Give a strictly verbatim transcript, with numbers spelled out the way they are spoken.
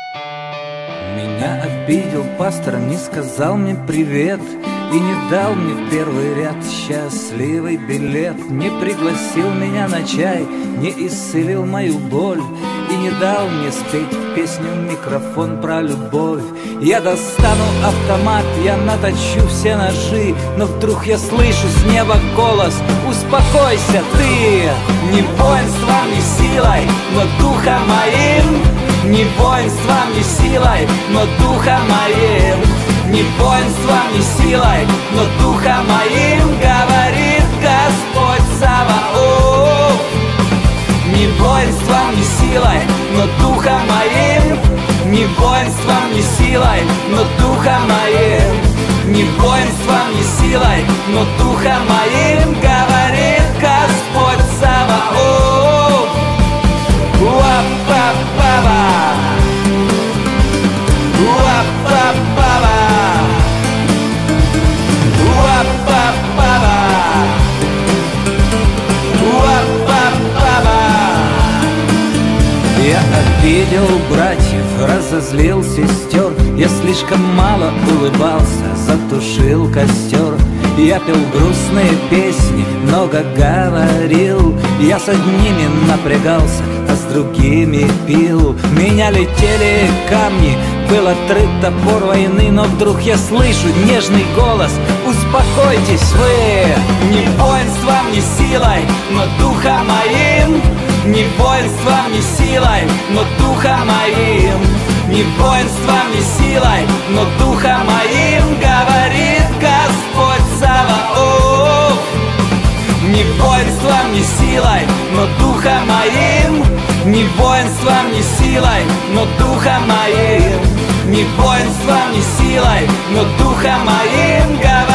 Меня обидел пастор, не сказал мне привет и не дал мне в первый ряд счастливый билет. Не пригласил меня на чай, не исцелил мою боль и не дал мне спеть песню в микрофон про любовь. Я достану автомат, я наточу все ножи, но вдруг я слышу с неба голос: успокойся ты! Не воинством, не силой, но духом моим. Не воинством, не силой, но духом моим. Не воинством, не силой, но духом моим, говорит Господь Саваоф. Не воинством, не силой, но духом моим. Не воинством, не силой, но духом моим. Не воинством, не силой, но духом моим, говорит Господь Саваоф. Уа-па-па-ба, уа-па-па-ба, уа-па-па-ба, уа-па-па-ба. Я обидел братьев, разозлил сестер. Я слишком мало улыбался, затушил костер. Я пел грустные песни, много говорил. Я с одними напрягался, а с другими пил. Меня летели камни, был отрыт топор войны. Но вдруг я слышу нежный голос: успокойтесь вы! Не воинством, не силой, но духом моим. Не воинством, не силой, но духом моим. Не воинством, не силой, но духом моим, говорит Господь Саваоф. Не воинством, не силой, но духом моим. Не воинством, не силой, но духом моим. Не воинством, не силой, но духом моим, говорит